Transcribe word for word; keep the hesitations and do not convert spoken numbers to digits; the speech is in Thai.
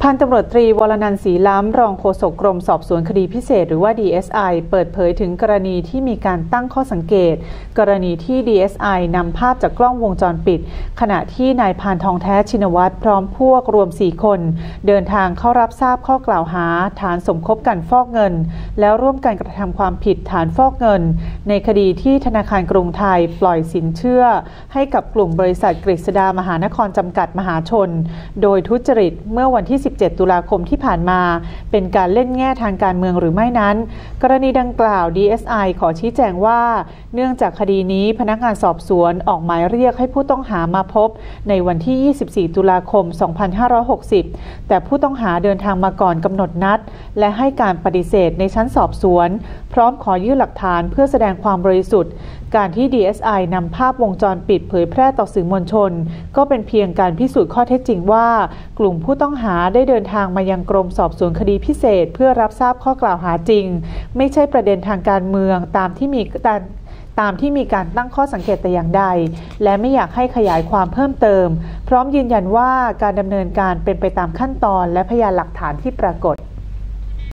พันตำรวจตรีวรนันท์ศรีล้ำรองโฆษกกรมสอบสวนคดีพิเศษหรือว่า ดี เอส ไอ เปิดเผยถึงกรณีที่มีการตั้งข้อสังเกตกรณีที่ ดี เอส ไอ นำภาพจากกล้องวงจรปิดขณะที่นายพานทองแท้ชินวัตรพร้อมพวกรวมสี่คนเดินทางเข้ารับทราบข้อกล่าวหาฐานสมคบกันฟอกเงินแล้วร่วมกันกระทำความผิดฐานฟอกเงินในคดีที่ธนาคารกรุงไทยปล่อยสินเชื่อให้กับกลุ่มบริษัทกฤษดามหานครจำกัดมหาชนโดยทุจริตเมื่อวันที่สิบเจ็ดตุลาคมที่ผ่านมาเป็นการเล่นแง่ทางการเมืองหรือไม่นั้นกรณีดังกล่าว ดี เอส ไอ ขอชี้แจงว่าเนื่องจากคดีนี้พนักงานสอบสวนออกหมายเรียกให้ผู้ต้องหามาพบในวันที่ยี่สิบสี่ตุลาคมสองพันห้าร้อยหกสิบแต่ผู้ต้องหาเดินทางมาก่อนกำหนดนัดและให้การปฏิเสธในชั้นสอบสวนพร้อมขอยื่นหลักฐานเพื่อแสดงความบริสุทธิ์การที่ ดี เอส ไอ นำภาพวงจรปิดเผยแพร่ต่อสื่อมวลชนก็เป็นเพียงการพิสูจน์ข้อเท็จจริงว่ากลุ่มผู้ต้องหาได้เดินทางมายังกรมสอบสวนคดีพิเศษเพื่อรับทราบข้อกล่าวหาจริงไม่ใช่ประเด็นทางการเมืองตามที่มีการตามที่มีการตั้งข้อสังเกตแต่อย่างใดและไม่อยากให้ขยายความเพิ่มเติมพร้อมยืนยันว่าการดำเนินการเป็นไปตามขั้นตอนและพยานหลักฐานที่ปรากฏ